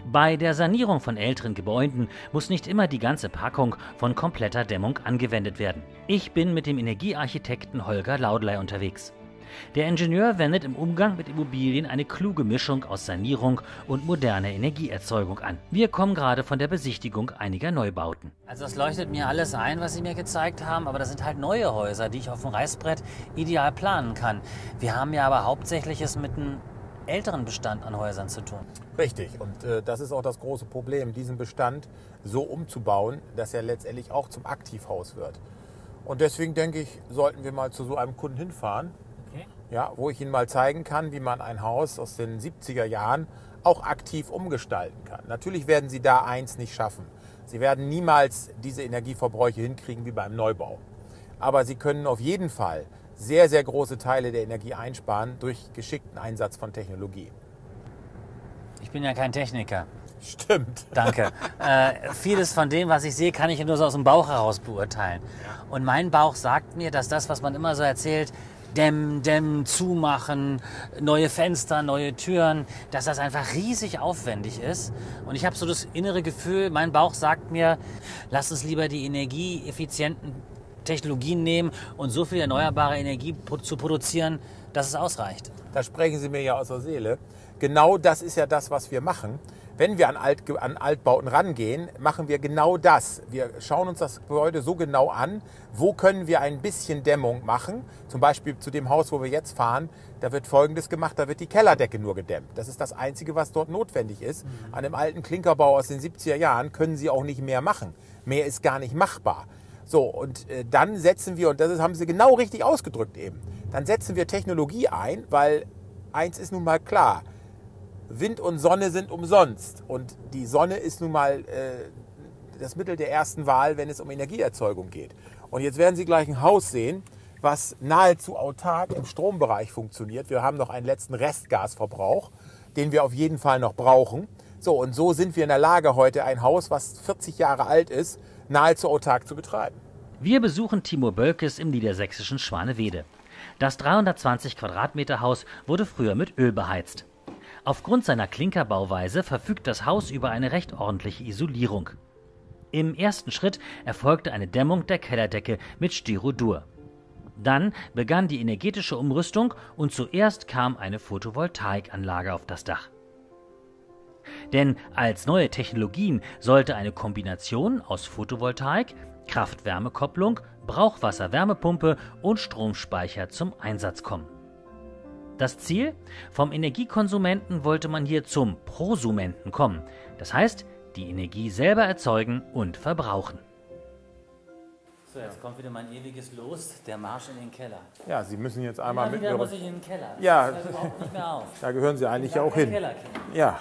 Bei der Sanierung von älteren Gebäuden muss nicht immer die ganze Packung von kompletter Dämmung angewendet werden. Ich bin mit dem Energiearchitekten Holger Laudley unterwegs. Der Ingenieur wendet im Umgang mit Immobilien eine kluge Mischung aus Sanierung und moderner Energieerzeugung an. Wir kommen gerade von der Besichtigung einiger Neubauten. Also das leuchtet mir alles ein, was Sie mir gezeigt haben, aber das sind halt neue Häuser, die ich auf dem Reißbrett ideal planen kann. Wir haben ja aber hauptsächlich es mit einem älteren Bestand an Häusern zu tun. Richtig, und das ist auch das große Problem, diesen Bestand so umzubauen, dass er letztendlich auch zum Aktivhaus wird. Und deswegen denke ich, sollten wir mal zu so einem Kunden hinfahren, ja, wo ich Ihnen mal zeigen kann, wie man ein Haus aus den 70er Jahren auch aktiv umgestalten kann. Natürlich werden Sie da eins nicht schaffen. Sie werden niemals diese Energieverbräuche hinkriegen wie beim Neubau. Aber Sie können auf jeden Fall sehr, sehr große Teile der Energie einsparen durch geschickten Einsatz von Technologie. Ich bin ja kein Techniker. Stimmt. Danke. Vieles von dem, was ich sehe, kann ich nur so aus dem Bauch heraus beurteilen. Und mein Bauch sagt mir, dass das, was man immer so erzählt, dämmen, zumachen, neue Fenster, neue Türen, dass das einfach riesig aufwendig ist. Und ich habe so das innere Gefühl, mein Bauch sagt mir, lass uns lieber die energieeffizienten Technologien nehmen und so viel erneuerbare Energie zu produzieren, dass es ausreicht. Da sprechen Sie mir ja aus der Seele. Genau das ist ja das, was wir machen. Wenn wir an Altbauten rangehen, machen wir genau das. Wir schauen uns das Gebäude so genau an, wo können wir ein bisschen Dämmung machen. Zum Beispiel zu dem Haus, wo wir jetzt fahren, da wird Folgendes gemacht, da wird die Kellerdecke nur gedämmt. Das ist das Einzige, was dort notwendig ist. An einem alten Klinkerbau aus den 70er Jahren können Sie auch nicht mehr machen. Mehr ist gar nicht machbar. So, und dann setzen wir, und das haben Sie genau richtig ausgedrückt eben, dann setzen wir Technologie ein, weil eins ist nun mal klar, Wind und Sonne sind umsonst. Und die Sonne ist nun mal das Mittel der ersten Wahl, wenn es um Energieerzeugung geht. Und jetzt werden Sie gleich ein Haus sehen, was nahezu autark im Strombereich funktioniert. Wir haben noch einen letzten Restgasverbrauch, den wir auf jeden Fall noch brauchen. So, und so sind wir in der Lage, heute ein Haus, was 40 Jahre alt ist, nahezu autark zu betreiben. Wir besuchen Timo Bölkes im niedersächsischen Schwanewede. Das 320 Quadratmeter Haus wurde früher mit Öl beheizt. Aufgrund seiner Klinkerbauweise verfügt das Haus über eine recht ordentliche Isolierung. Im ersten Schritt erfolgte eine Dämmung der Kellerdecke mit Styrodur. Dann begann die energetische Umrüstung und zuerst kam eine Photovoltaikanlage auf das Dach. Denn als neue Technologien sollte eine Kombination aus Photovoltaik, Kraft-Wärme-Kopplung, Brauchwasser-Wärmepumpe und Stromspeicher zum Einsatz kommen. Das Ziel? Vom Energiekonsumenten wollte man hier zum Prosumenten kommen. Das heißt, die Energie selber erzeugen und verbrauchen. So, jetzt kommt wieder mein ewiges Los, der Marsch in den Keller. Ja, Sie müssen jetzt einmal mit Wieder muss ich in den Keller. Das Ja, hört überhaupt nicht mehr auf. da gehören Sie eigentlich Ich auch kein hin. Kellerkind. Ja,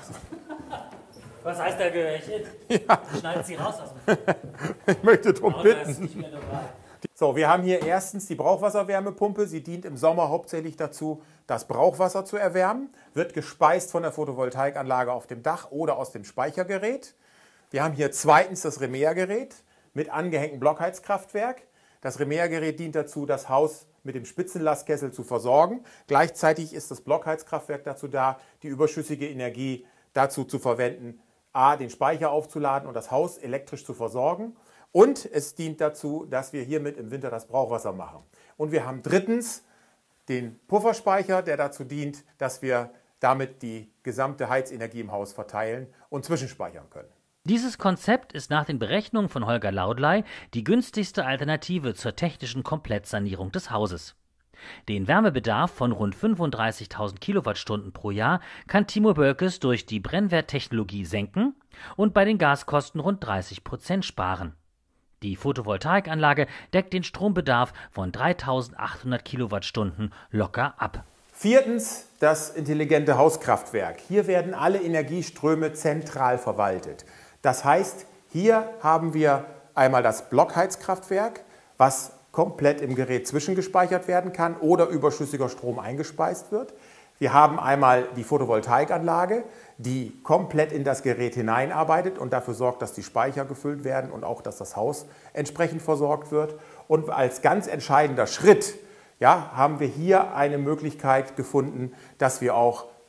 Was heißt, da gehöre ich hin? Ja. Schneiden Sie raus aus dem ich möchte darum Auto, ist bitten. nicht mehr dabei. So, wir haben hier erstens die Brauchwasserwärmepumpe. Sie dient im Sommer hauptsächlich dazu, das Brauchwasser zu erwärmen. Wird gespeist von der Photovoltaikanlage auf dem Dach oder aus dem Speichergerät. Wir haben hier zweitens das Remea-Gerät mit angehängtem Blockheizkraftwerk. Das Remea-Gerät dient dazu, das Haus mit dem Spitzenlastkessel zu versorgen. Gleichzeitig ist das Blockheizkraftwerk dazu da, die überschüssige Energie dazu zu verwenden, A, den Speicher aufzuladen und das Haus elektrisch zu versorgen. Und es dient dazu, dass wir hiermit im Winter das Brauchwasser machen. Und wir haben drittens den Pufferspeicher, der dazu dient, dass wir damit die gesamte Heizenergie im Haus verteilen und zwischenspeichern können. Dieses Konzept ist nach den Berechnungen von Holger Laudley die günstigste Alternative zur technischen Komplettsanierung des Hauses. Den Wärmebedarf von rund 35.000 Kilowattstunden pro Jahr kann Timo Bölkes durch die Brennwerttechnologie senken und bei den Gaskosten rund 30% sparen. Die Photovoltaikanlage deckt den Strombedarf von 3.800 Kilowattstunden locker ab. Viertens, das intelligente Hauskraftwerk. Hier werden alle Energieströme zentral verwaltet. Das heißt, hier haben wir einmal das Blockheizkraftwerk, was komplett im Gerät zwischengespeichert werden kann oder überschüssiger Strom eingespeist wird. Wir haben einmal die Photovoltaikanlage, die komplett in das Gerät hineinarbeitet und dafür sorgt, dass die Speicher gefüllt werden und auch, dass das Haus entsprechend versorgt wird. Und als ganz entscheidender Schritt haben wir hier eine Möglichkeit gefunden, dass wir auch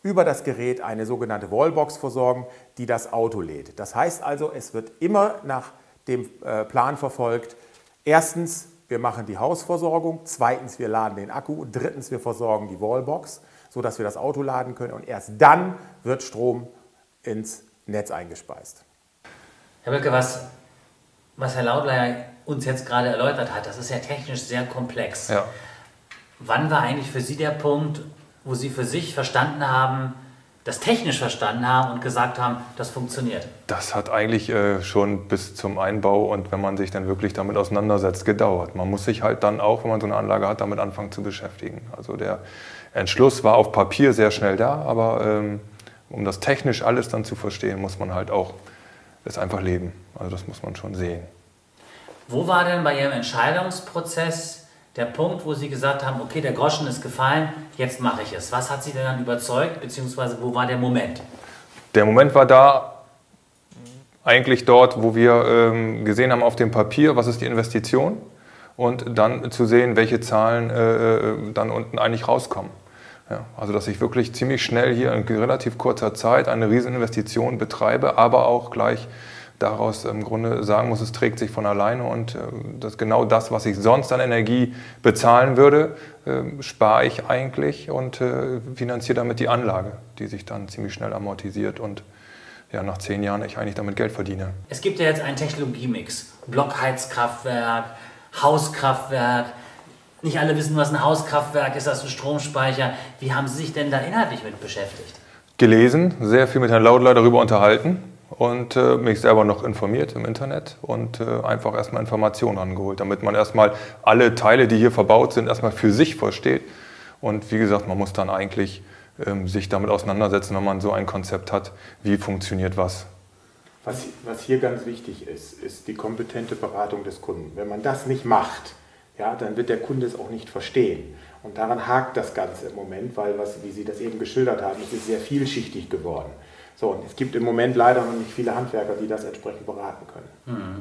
über das Gerät eine sogenannte Wallbox versorgen, die das Auto lädt. Das heißt also, es wird immer nach dem Plan verfolgt. Erstens, wir machen die Hausversorgung. Zweitens, wir laden den Akku. Drittens, wir versorgen die Wallbox, sodass wir das Auto laden können. Und erst dann wird Strom ins Netz eingespeist. Herr Böcke, was Herr Laudleier uns jetzt gerade erläutert hat, das ist ja technisch sehr komplex. Ja. Wann war eigentlich für Sie der Punkt, wo Sie für sich verstanden haben, das technisch verstanden haben und gesagt haben, das funktioniert? Das hat eigentlich schon bis zum Einbau und wenn man sich dann wirklich damit auseinandersetzt, gedauert. Man muss sich halt dann auch, wenn man so eine Anlage hat, damit anfangen zu beschäftigen. Also der Entschluss war auf Papier sehr schnell da, aber um das technisch alles dann zu verstehen, muss man halt auch es einfach leben. Also das muss man schon sehen. Wo war denn bei Ihrem Entscheidungsprozess der Punkt, wo Sie gesagt haben, okay, der Groschen ist gefallen, jetzt mache ich es? Was hat Sie denn dann überzeugt, beziehungsweise wo war der Moment? Der Moment war da, eigentlich dort, wo wir gesehen haben auf dem Papier, was ist die Investition und dann zu sehen, welche Zahlen dann unten eigentlich rauskommen. Ja, also dass ich wirklich ziemlich schnell hier in relativ kurzer Zeit eine Rieseninvestition betreibe, aber auch gleich daraus im Grunde sagen muss, es trägt sich von alleine und genau das, was ich sonst an Energie bezahlen würde, spare ich eigentlich und finanziere damit die Anlage, die sich dann ziemlich schnell amortisiert und ja, nach 10 Jahren ich eigentlich damit Geld verdiene. Es gibt ja jetzt einen Technologiemix, Blockheizkraftwerk, Hauskraftwerk. Nicht alle wissen, was ein Hauskraftwerk ist, das ist ein Stromspeicher. Wie haben Sie sich denn da inhaltlich mit beschäftigt? Gelesen, sehr viel mit Herrn Laudleier darüber unterhalten. Und mich selber noch informiert im Internet und einfach erstmal Informationen angeholt, damit man erstmal alle Teile, die hier verbaut sind, erstmal für sich versteht. Und wie gesagt, man muss dann eigentlich sich damit auseinandersetzen, wenn man so ein Konzept hat, wie funktioniert was. Was hier ganz wichtig ist, ist die kompetente Beratung des Kunden. Wenn man das nicht macht, ja, dann wird der Kunde es auch nicht verstehen. Und daran hakt das Ganze im Moment, weil, wie Sie das eben geschildert haben, es ist sehr vielschichtig geworden. So, und es gibt im Moment leider noch nicht viele Handwerker, die das entsprechend beraten können.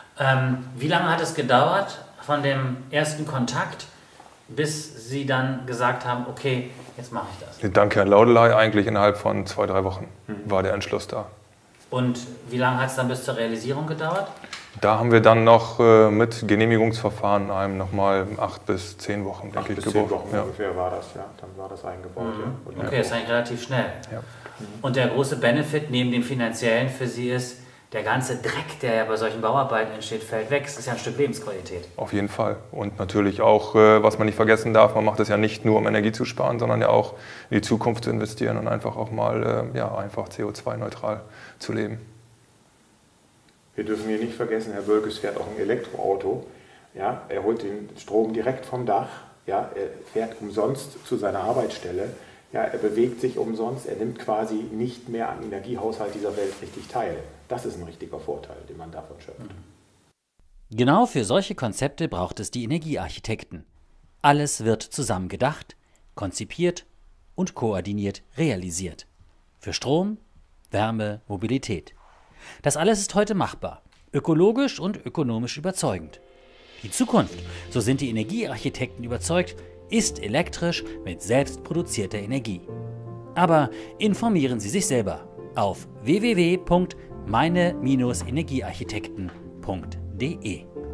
Wie lange hat es gedauert von dem ersten Kontakt, bis Sie dann gesagt haben, okay, jetzt mache ich das? Dank Herrn Laudleier eigentlich innerhalb von 2-3 Wochen war der Entschluss da. Und wie lange hat es dann bis zur Realisierung gedauert? Da haben wir dann noch mit Genehmigungsverfahren einem nochmal 8 bis 10 Wochen, denke ich, gebraucht. 10 Wochen ungefähr war das, ja. Dann war das eingebaut. Ja. Okay, das ist eigentlich relativ schnell. Ja. Und der große Benefit neben dem finanziellen für Sie ist, der ganze Dreck, der ja bei solchen Bauarbeiten entsteht, fällt weg. Das ist ja ein Stück Lebensqualität. Auf jeden Fall. Und natürlich auch, was man nicht vergessen darf, man macht es ja nicht nur, um Energie zu sparen, sondern ja auch in die Zukunft zu investieren und einfach auch mal einfach CO2-neutral zu leben. Wir dürfen hier nicht vergessen, Herr Bölkes fährt auch ein Elektroauto. Ja, er holt den Strom direkt vom Dach. Ja, er fährt umsonst zu seiner Arbeitsstelle. Ja, er bewegt sich umsonst. Er nimmt quasi nicht mehr am Energiehaushalt dieser Welt richtig teil. Das ist ein richtiger Vorteil, den man davon schöpft. Genau für solche Konzepte braucht es die Energiearchitekten. Alles wird zusammen gedacht, konzipiert und koordiniert realisiert. Für Strom, Wärme, Mobilität. Das alles ist heute machbar, ökologisch und ökonomisch überzeugend. Die Zukunft, so sind die Energiearchitekten überzeugt, ist elektrisch mit selbstproduzierter Energie. Aber informieren Sie sich selber auf www.meine-energiearchitekten.de.